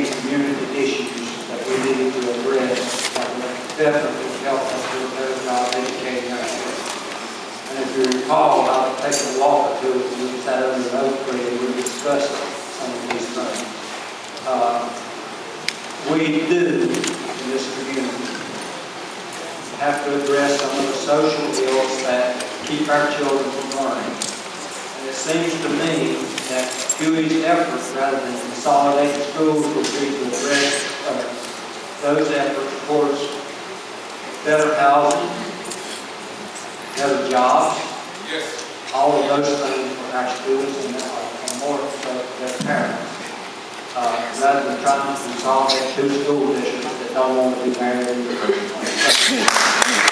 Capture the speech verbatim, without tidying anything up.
many community issues that we need to address that will definitely help us do a better job educating our children. And if you recall, I was taking a walk or two, we sat under an oak tree and we discussed some of these things. Uh, we do, in this community, have to address some of the social ills that keep our children from learning. And it seems to me that Huey's efforts, rather than consolidating schools, would be to address uh, those efforts towards better housing, better jobs, yes, all of those things for our students and, uh, and more for their parents. Uh, rather than trying to consolidate two school districts that don't want to be married in the first place.